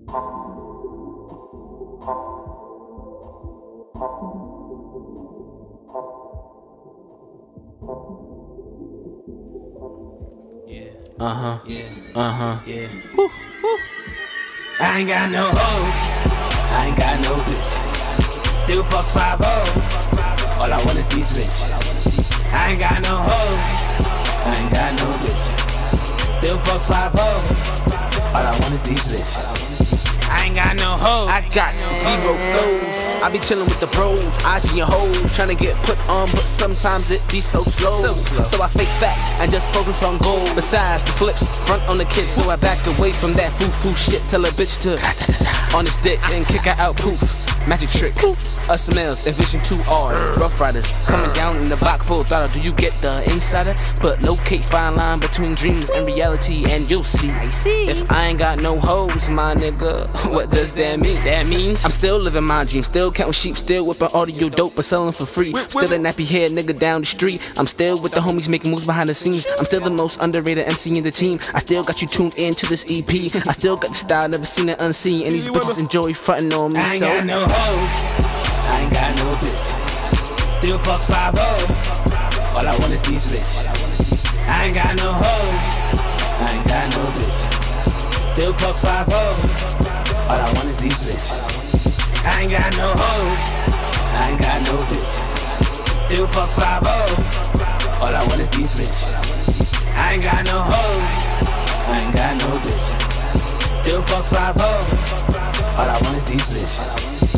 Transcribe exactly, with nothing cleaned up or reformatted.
Yeah. Uh huh. Yeah. Uh huh. Yeah. Woo, woo. I ain't got no hoes. I ain't got no bitch. Still fuck five oh. All I want is these rich. I ain't got no hoes. I ain't got no bitch. Still fuck five oh. All I want is these rich. I ain't got no hoes. I got zero flows. I be chillin' with the bros, I G and hoes, tryna get put on, but sometimes it be so slow. So slow. So I fake facts and just focus on gold. Besides the flips, front on the kids, so I back away from that foo-foo shit. Tell a bitch to on his dick and kick her out. Poof, magic trick. Us males, envision two R's. Rough Riders coming down in the box full throttle. Do you get the insider? But locate fine line between dreams and reality, and you'll see. I see. If I ain't got no hoes, my nigga, what does that mean? That means I'm still living my dream, still counting sheep, still whipping audio dope, but selling for free. Still a nappy head nigga down the street. I'm still with the homies making moves behind the scenes. I'm still the most underrated M C in the team. I still got you tuned in to this E P. I still got the style, never seen it unseen, and these bitches enjoy frontin' on me. I ain't so got no hoes. I ain't got no bitch. Still fuck five oh. All I want is these rich. I ain't got no hoes. I ain't got no bitch. Still fuck five oh. All I want is these rich. I ain't got no hoes. I ain't got no bitch. Still fuck five oh. All I want is these rich. I ain't got no hoes. I ain't got no bitch. Still fuck five oh. All I want is these rich.